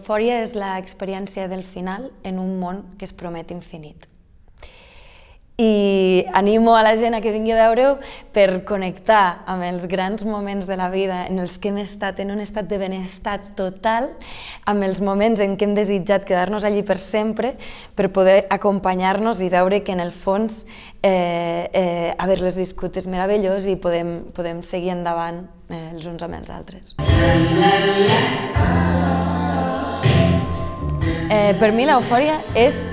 L'eufòria és l'experiència del final en un món que es promet infinit. I animo a la gent a que vingui a veure-ho per connectar amb els grans moments de la vida en els que hem estat en un estat de benestar total, amb els moments en què hem desitjat quedar-nos allí per sempre, per poder acompanyar-nos i veure que en el fons haver-les viscut és meravellós i podem seguir endavant els uns amb els altres. Per mi l'eufòria és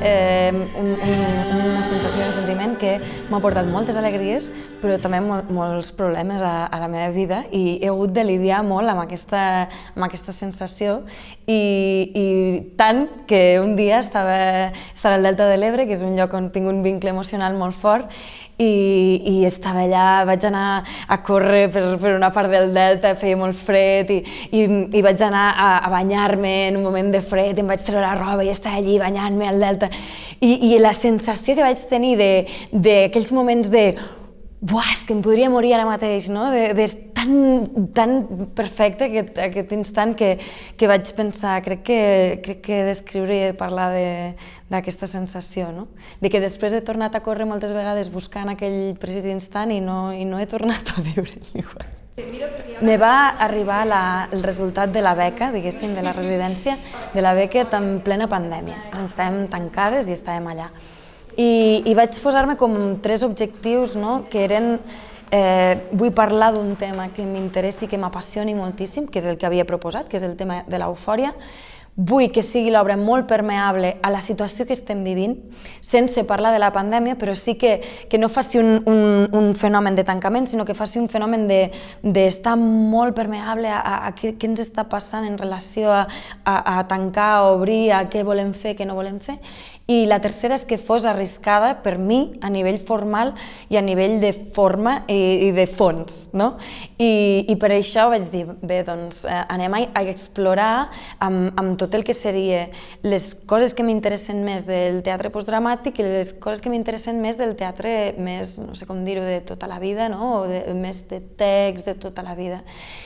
una sensació i un sentiment que m'ha portat moltes alegries, però també molts problemes a la meva vida i he hagut de lidiar molt amb aquesta sensació i tant que un dia estava al Delta de l'Ebre, que és un lloc on tinc un vincle emocional molt fort, i estava allà, vaig anar a córrer per una part del delta, feia molt fred i vaig anar a banyar-me en un moment de fred, em vaig treure la roba i estava allí banyant-me al delta i la sensació que vaig tenir d'aquells moments de buah, és que em podria morir ara mateix, no? És tan perfecte aquest instant que vaig pensar, crec que descriure i parlar d'aquesta sensació, no? De que després he tornat a córrer moltes vegades buscant aquell precís instant i no he tornat a viure'l igual. Me va arribar el resultat de la beca, diguéssim, de la residència, de la beca en plena pandèmia. Estàvem tancades i estàvem allà. I vaig posar-me com 3 objectius, que eren vull parlar d'un tema que m'interessi, que m'apassioni moltíssim, que és el que havia proposat, que és el tema de l'eufòria. Vull que sigui l'obra molt permeable a la situació que estem vivint, sense parlar de la pandèmia, però sí que no faci un fenomen de tancament, sinó que faci un fenomen d'estar molt permeable a què ens està passant en relació a tancar, a obrir, a què volem fer, què no volem fer. I la tercera és que fos arriscada per mi a nivell formal i a nivell de forma i de fons. I per això vaig dir, bé, doncs anem a explorar amb tot el que seria les coses que m'interessen més del teatre postdramàtic i les coses que m'interessen més del teatre més, no sé com dir-ho, de tota la vida, o més de text de tota la vida.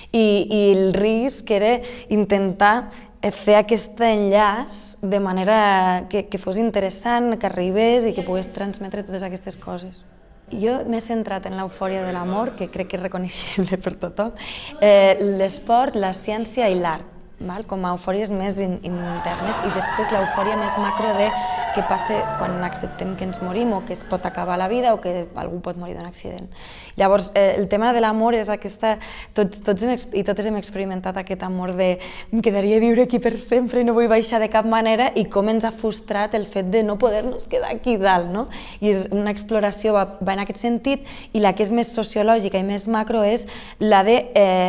I el risc era intentar fer aquest enllaç de manera que fos interessant, que arribés i que pogués transmetre totes aquestes coses. Jo m'he centrat en l'eufòria de l'amor, que crec que és reconeixible per tothom, l'esport, la ciència i l'art, com a eufòries més internes, i després l'eufòria més macro de què passa quan acceptem que ens morim o que es pot acabar la vida o que algú pot morir d'un accident. Llavors, el tema de l'amor és aquesta... Tots i totes hem experimentat aquest amor de em quedaria a viure aquí per sempre i no vull baixar de cap manera, i com ens ha frustrat el fet de no poder-nos quedar aquí dalt, no? I és una exploració, va en aquest sentit, i la que és més sociològica i més macro és la de...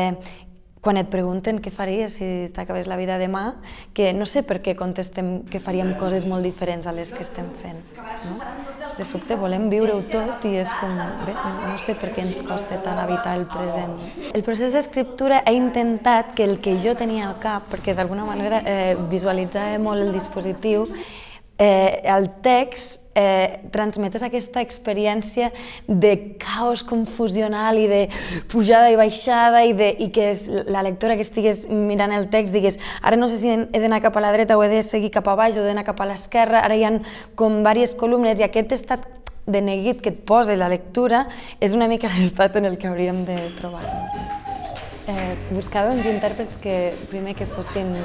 Quan et pregunten què faries si t'acabés la vida demà, que no sé per què contestem que faríem coses molt diferents a les que estem fent. De sobte volem viure-ho tot i és com, bé, no sé per què ens costa tant habitar el present. El procés d'escriptura he intentat que el que jo tenia al cap, perquè d'alguna manera visualitzava molt el dispositiu, el text transmetés aquesta experiència de caos confusional i de pujada i baixada i que la lectora que estigués mirant el text digués ara no sé si he d'anar cap a la dreta o he de seguir cap a baix o he d'anar cap a l'esquerra, ara hi ha com diverses columnes, i aquest estat de neguit que et posa la lectura és una mica l'estat en el que hauríem de trobar-nos. Buscava uns intèrprets que primer que fossin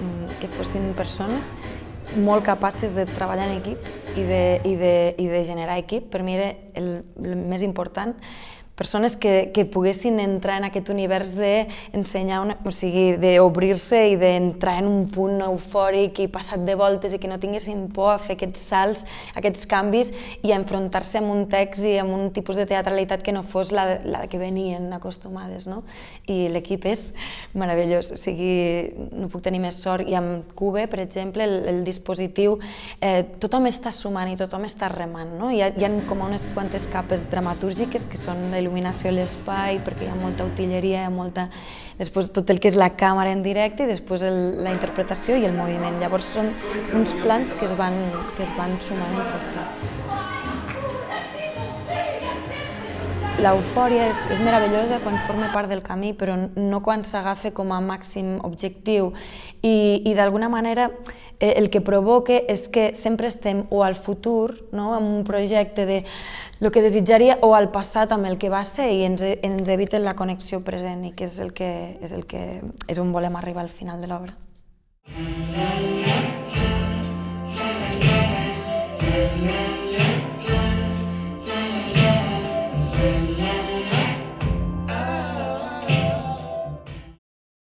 persones molt capaces de treballar en equip i de generar equip. Per mi era el més important. Persones que poguessin entrar en aquest univers d'ensenyar, o sigui, d'obrir-se i d'entrar en un punt eufòric i passat de voltes i que no tinguessin por a fer aquests salts, aquests canvis i a enfrontar-se amb un text i amb un tipus de teatralitat que no fos la que venien acostumades. I l'equip és meravellós, o sigui, no puc tenir més sort. I amb Cube, per exemple, el dispositiu, tothom està sumant i tothom està remant. Hi ha com unes quantes capes dramatúrgiques que són la il·luminació a l'espai, perquè hi ha molta utilleria, després tot el que és la càmera en directe i després la interpretació i el moviment. Llavors són uns plans que es van sumant entre si. l'eufòria és meravellosa quan forma part del camí, però no quan s'agafa com a màxim objectiu. I d'alguna manera el que provoca és que sempre estem o al futur, amb un projecte de el que desitjaria, o al passat amb el que va ser, i ens evita la connexió present, i que és on volem arribar al final de l'obra. Yeah.